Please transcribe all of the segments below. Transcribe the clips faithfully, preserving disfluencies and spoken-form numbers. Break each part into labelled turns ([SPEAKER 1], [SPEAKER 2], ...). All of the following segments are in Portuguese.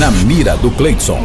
[SPEAKER 1] na mira do Cleidson.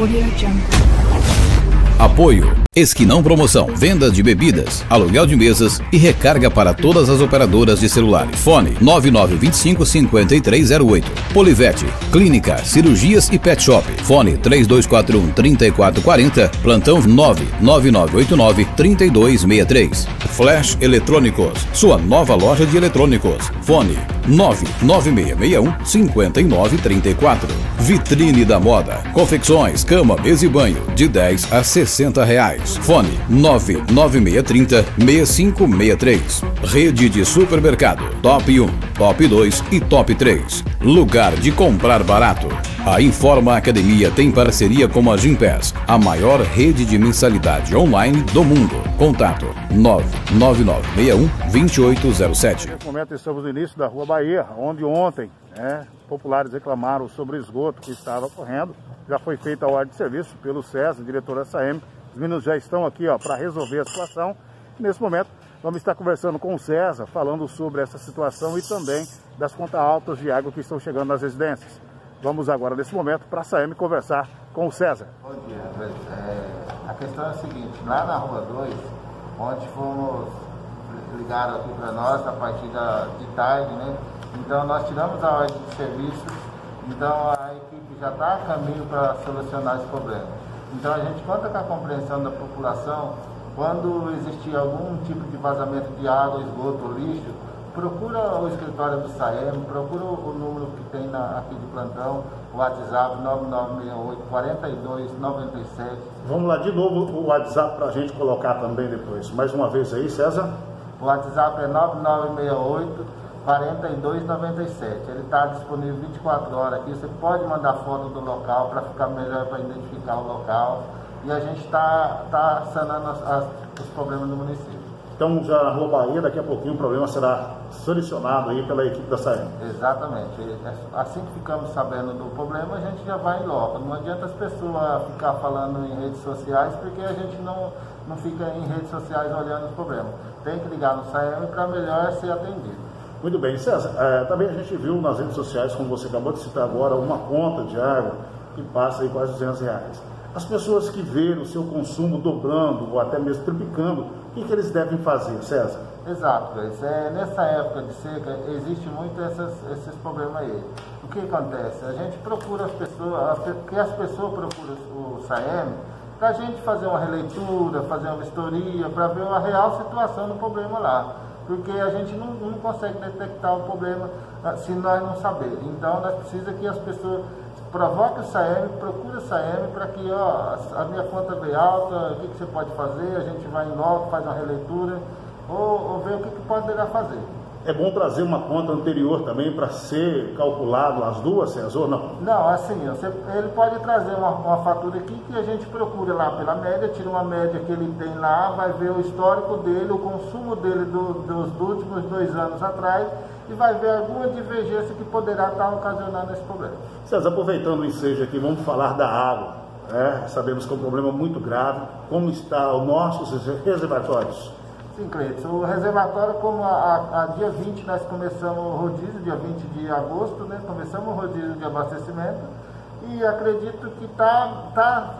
[SPEAKER 1] Apoio: Esquinão Promoção, venda de bebidas, aluguel de mesas e recarga para todas as operadoras de celular. Fone nove nove dois cinco, cinco três zero oito. Polivete, clínica, cirurgias e pet shop. Fone três dois quatro um, três quatro quatro zero. Plantão nove nove nove oito nove, três dois seis três. Flash Eletrônicos, sua nova loja de eletrônicos. Fone nove nove seis seis um, cinco nove três quatro. Vitrine da Moda, confecções, cama, mesa e banho, de dez a sessenta reais. Fone nove nove seis três zero, seis cinco seis três. Rede de supermercado Top um, Top dois e Top três. Lugar de comprar barato. A Informa Academia tem parceria com a Gympass, a maior rede de mensalidade online do mundo. Contato nove nove nove seis um, dois oito zero sete.
[SPEAKER 2] Nesse momento estamos no início da Rua Bahia, onde ontem né, populares reclamaram sobre o esgoto que estava correndo. Já foi feita a ordem de serviço pelo César, diretor da S A E M. Os meninos já estão aqui para resolver a situação. Nesse momento vamos estar conversando com o César, falando sobre essa situação e também das contas altas de água que estão chegando nas residências. Vamos agora, nesse momento, para a S A E M conversar com o César.
[SPEAKER 3] Bom dia, André. É, a questão é a seguinte, lá na Rua dois, onde fomos ligados aqui para nós a partir da, de tarde, né? Então nós tiramos a ordem de serviço, então a equipe já está a caminho para solucionar esse problema. Então a gente conta com a compreensão da população, quando existir algum tipo de vazamento de água, esgoto ou lixo, procura o escritório do S A E M, procura o número que tem na, aqui de plantão, o WhatsApp nove nove seis oito, quatro dois nove sete.
[SPEAKER 2] Vamos lá de novo o WhatsApp para a gente colocar também depois. Mais uma vez aí, César.
[SPEAKER 3] O WhatsApp é nove nove seis oito, quatro dois nove sete. Ele está disponível vinte e quatro horas aqui. Você pode mandar foto do local para ficar melhor para identificar o local. E a gente está tá sanando as, as, os problemas do município.
[SPEAKER 2] Então, já na Rua Bahia, daqui a pouquinho o problema será solucionado aí pela equipe da S A E M.
[SPEAKER 3] Exatamente. Assim que ficamos sabendo do problema, a gente já vai em loco. Não adianta as pessoas ficar falando em redes sociais, porque a gente não, não fica em redes sociais olhando os problemas. Tem que ligar no S A E M para melhor ser atendido.
[SPEAKER 2] Muito bem, César. É, também a gente viu nas redes sociais, como você acabou de citar agora, uma conta de água que passa aí quase duzentos reais. As pessoas que verem o seu consumo dobrando ou até mesmo triplicando, o que, que eles devem fazer, César?
[SPEAKER 3] Exato, Cris. É, nessa época de seca, existe muito essas, esses problemas aí. O que acontece? A gente procura as pessoas, que as pessoas procuram o S A E M para a gente fazer uma releitura, fazer uma vistoria, para ver a real situação do problema lá. Porque a gente não, não consegue detectar o problema se nós não sabermos. Então, nós precisamos que as pessoas provoquem o S A E M, procure o S A E M para que, ó, a minha conta veio alta, o que, que você pode fazer, a gente vai em logo, faz uma releitura, ou, ou ver o que, que poderá fazer.
[SPEAKER 2] É bom trazer uma conta anterior também para ser calculado as duas, César, ou não?
[SPEAKER 3] Não, assim, você, ele pode trazer uma, uma fatura aqui que a gente procura lá pela média, tira uma média que ele tem lá, vai ver o histórico dele, o consumo dele do, dos últimos dois anos atrás e vai ver alguma divergência que poderá estar ocasionando esse problema.
[SPEAKER 2] César, aproveitando o ensejo aqui, vamos falar da água. É, sabemos que é um problema muito grave. Como está os nossos reservatórios?
[SPEAKER 3] Sim, Cleiton. O reservatório, como a, a, a dia vinte nós começamos o rodízio, dia vinte de agosto, né? Começamos o rodízio de abastecimento e acredito que está tá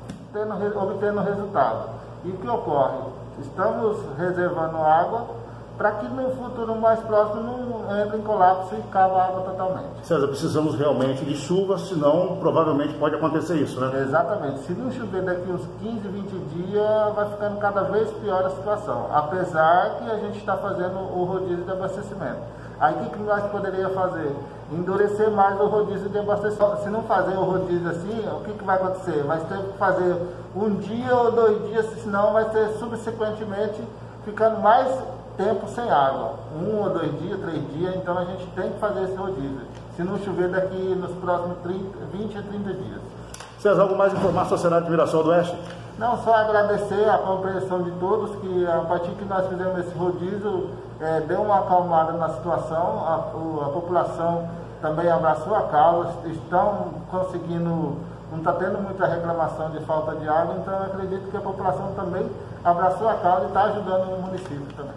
[SPEAKER 3] obtendo resultado. E o que ocorre? Estamos reservando água para que no futuro mais próximo não entre em colapso e cava a água totalmente.
[SPEAKER 2] César, precisamos realmente de chuva, senão provavelmente pode acontecer isso, né?
[SPEAKER 3] Exatamente. Se não chover daqui uns quinze, vinte dias, vai ficando cada vez pior a situação. Apesar que a gente está fazendo o rodízio de abastecimento. Aí o que, que nós poderíamos fazer? Endurecer mais o rodízio de abastecimento. Se não fazer o rodízio assim, o que, que vai acontecer? Vai ter que fazer um dia ou dois dias, senão vai ter subsequentemente ficando mais tempo sem água, um ou dois dias, três dias, então a gente tem que fazer esse rodízio, se não chover daqui nos próximos trinta, vinte a trinta dias.
[SPEAKER 2] César, algo mais informar a sociedade de Mirassol do Oeste?
[SPEAKER 3] Não, só agradecer a compreensão de todos, que a partir que nós fizemos esse rodízio, é, deu uma acalmada na situação, a, o, a população também abraçou a causa, estão conseguindo, não está tendo muita reclamação de falta de água, então eu acredito que a população também abraçou a causa e está ajudando o município também.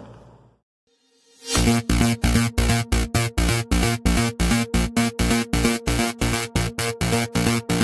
[SPEAKER 1] Thank you.